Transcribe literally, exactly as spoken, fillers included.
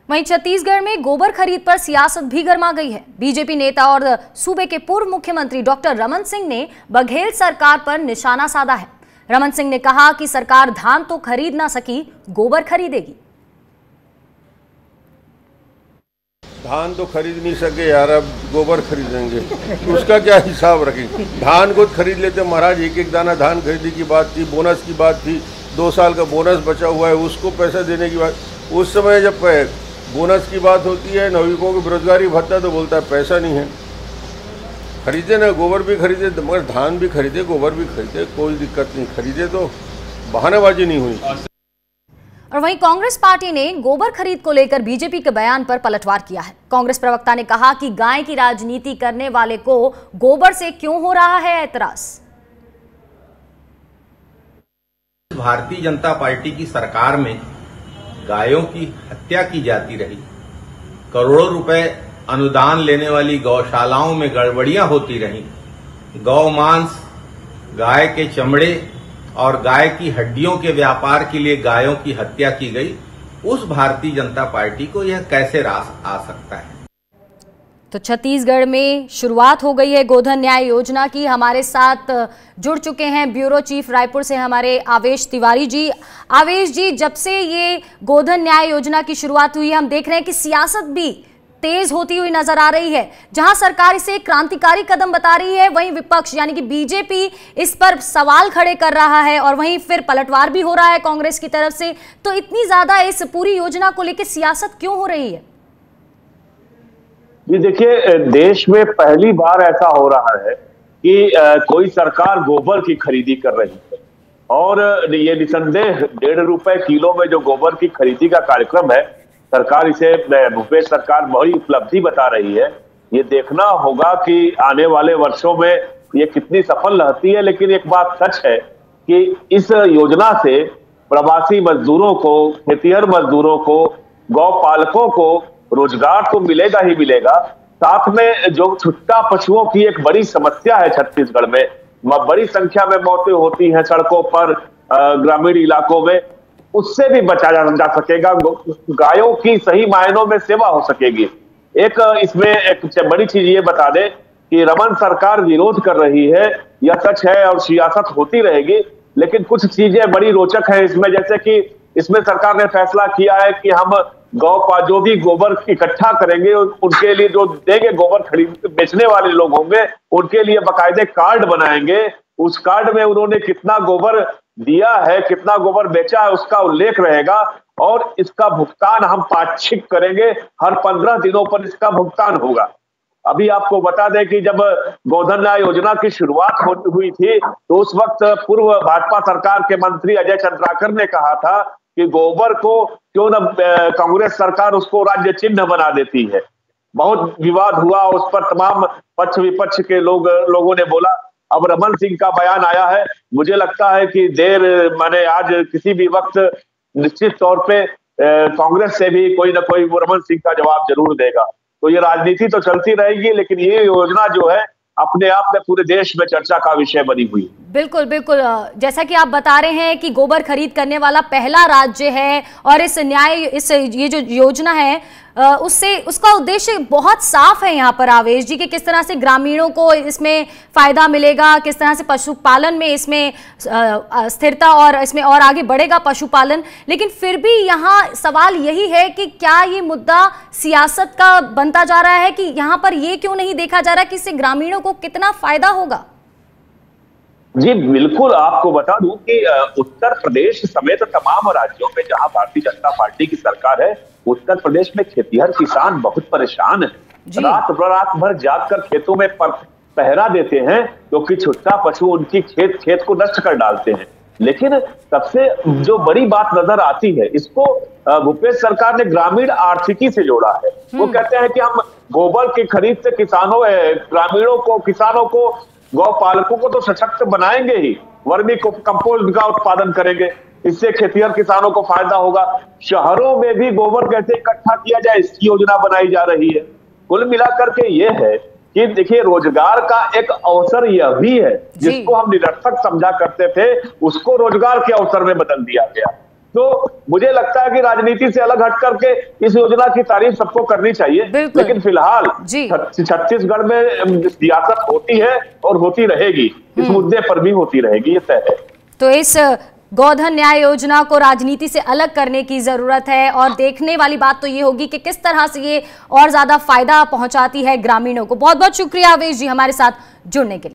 वहीं छत्तीसगढ़ में गोबर खरीद पर सियासत भी गर्मा गई है। बीजेपी नेता और सूबे के पूर्व मुख्यमंत्री डॉक्टर रमन सिंह ने बघेल सरकार पर निशाना साधा है। रमन सिंह ने कहा कि सरकार धान तो खरीद ना सकी, गोबर खरीदेगी। धान तो खरीद नहीं सके यार, अब गोबर खरीदेंगे तो उसका क्या हिसाब रखेंगे। धान को खरीद लेते महाराज, एक एक दाना धान खरीदने की बात थी, बोनस की बात थी, दो साल का बोनस बचा हुआ है उसको पैसा देने की बात। उस समय जब बोनस की बात होती है, नागरिकों को बेरोजगारी भत्ता, तो बोलता है पैसा नहीं है। खरीदे ना, गोबर भी खरीदे, मगर धान भी खरीदे, गोबर भी खरीदे, कोई दिक्कत नहीं, खरीदे तो बहानेबाजी नहीं हुई। और वहीं कांग्रेस पार्टी ने गोबर खरीद को लेकर बीजेपी के बयान पर पलटवार किया है। कांग्रेस प्रवक्ता ने कहा कि गाय की राजनीति करने वाले को गोबर से क्यों हो रहा है ऐतराज। भारतीय जनता पार्टी की सरकार में गायों की हत्या की जाती रही, करोड़ों रुपए अनुदान लेने वाली गौशालाओं में गड़बड़ियां होती रहीं, गौ मांस, गाय के चमड़े और गाय की हड्डियों के व्यापार के लिए गायों की हत्या की गई। उस भारतीय जनता पार्टी को यह कैसे रास आ सकता है। तो छत्तीसगढ़ में शुरुआत हो गई है गोधन न्याय योजना की। हमारे साथ जुड़ चुके हैं ब्यूरो चीफ रायपुर से हमारे आवेश तिवारी जी। आवेश जी, जब से ये गोधन न्याय योजना की शुरुआत हुई है, हम देख रहे हैं कि सियासत भी तेज होती हुई नजर आ रही है। जहां सरकार इसे क्रांतिकारी कदम बता रही है, वहीं विपक्ष यानी कि बीजेपी इस पर सवाल खड़े कर रहा है और वहीं फिर पलटवार भी हो रहा है कांग्रेस की तरफ से। तो इतनी ज्यादा इस पूरी योजना को लेकर सियासत क्यों हो रही है? जी देखिए, देश में पहली बार ऐसा हो रहा है कि आ, कोई सरकार गोबर की खरीदी कर रही है और ये निसंदेह डेढ़ रुपए किलो में जो गोबर की खरीदी का कार्यक्रम है, सरकार इसे भूपेश सरकार बड़ी उपलब्धि बता रही है। ये देखना होगा कि आने वाले वर्षों में ये कितनी सफल रहती है। लेकिन एक बात सच है कि इस योजना से प्रवासी मजदूरों को, खेतिहर मजदूरों को, गौ पालकों को रोजगार तो मिलेगा ही मिलेगा, साथ में जो छुट्टा पशुओं की एक बड़ी समस्या है छत्तीसगढ़ में, बड़ी संख्या में मौतें होती हैं सड़कों पर, ग्रामीण इलाकों में, उससे भी बचा जा सकेगा। गायों की सही मायनों में सेवा हो सकेगी। एक इसमें एक बड़ी चीज ये बता दें कि रमन सरकार विरोध कर रही है, यह सच है और सियासत होती रहेगी, लेकिन कुछ चीजें बड़ी रोचक है इसमें। जैसे कि इसमें सरकार ने फैसला किया है कि हम गौ पा जो भी गोबर इकट्ठा करेंगे उनके लिए, जो देंगे गोबर खरीद बेचने वाले लोग होंगे, उनके लिए बाकायदे कार्ड बनाएंगे। उस कार्ड में उन्होंने कितना गोबर दिया है, कितना गोबर बेचा है, उसका उल्लेख रहेगा और इसका भुगतान हम पाक्षिक करेंगे। हर पंद्रह दिनों पर इसका भुगतान होगा। अभी आपको बता दें कि जब गोधन न्याय योजना की शुरुआत हुई थी तो उस वक्त पूर्व भाजपा सरकार के मंत्री अजय चंद्राकर ने कहा था कि गोबर को क्यों न कांग्रेस सरकार उसको राज्य चिन्ह बना देती है। बहुत विवाद हुआ, उस पर तमाम पक्ष विपक्ष के लोग लोगों ने बोला। अब रमन सिंह का बयान आया है, मुझे लगता है कि देर माने आज किसी भी वक्त निश्चित तौर पे कांग्रेस से भी कोई ना कोई रमन सिंह का जवाब जरूर देगा। तो ये राजनीति तो चलती रहेगी, लेकिन ये योजना जो है अपने आप में पूरे देश में चर्चा का विषय बनी हुई। बिल्कुल बिल्कुल, जैसा कि आप बता रहे हैं कि गोबर खरीद करने वाला पहला राज्य है और इस न्याय इस ये जो योजना है उससे उसका उद्देश्य बहुत साफ है यहाँ पर आवेश जी, कि किस तरह से ग्रामीणों को इसमें फायदा मिलेगा, किस तरह से पशुपालन में इसमें स्थिरता और इसमें और आगे बढ़ेगा पशुपालन। लेकिन फिर भी यहाँ सवाल यही है कि क्या ये मुद्दा सियासत का बनता जा रहा है कि यहाँ पर ये क्यों नहीं देखा जा रहा कि इससे ग्रामीणों को कितना फायदा होगा? जी बिल्कुल, आपको बता दूं कि उत्तर प्रदेश समेत तमाम राज्यों में जहां भारतीय जनता पार्टी की सरकार है, उत्तर प्रदेश में खेतिहर किसान बहुत परेशान है। रात रात भर जागकर खेतों में पहरा देते हैं क्योंकि तो छुट्टा पशु उनकी खेत खेत को नष्ट कर डालते हैं। लेकिन सबसे जो बड़ी बात नजर आती है, इसको भूपेश सरकार ने ग्रामीण आर्थिकी से जोड़ा है। वो कहते हैं कि हम गोबर की खरीद से किसानों ग्रामीणों को, किसानों को, गौ पालकों को तो सशक्त बनाएंगे ही, वर्मी कंपोस्ट का उत्पादन करेंगे, इससे खेतिहर किसानों को फायदा होगा। शहरों में भी गोबर कैसे इकट्ठा किया जाए, इसकी योजना बनाई जा रही है। कुल मिलाकर के ये है कि देखिए, रोजगार का एक अवसर यह भी है जिसको हम निरर्थक समझा करते थे, उसको रोजगार के अवसर में बदल दिया गया। तो मुझे लगता है कि राजनीति से अलग हट करके इस योजना की तारीफ सबको करनी चाहिए। लेकिन फिलहाल छत्तीसगढ़ में सियासत होती है और होती रहेगी, इस मुद्दे पर भी होती रहेगी, ये तय है। तो इस गोधन न्याय योजना को राजनीति से अलग करने की जरूरत है और देखने वाली बात तो ये होगी कि किस तरह से ये और ज्यादा फायदा पहुंचाती है ग्रामीणों को। बहुत बहुत शुक्रिया आवेश जी हमारे साथ जुड़ने के लिए।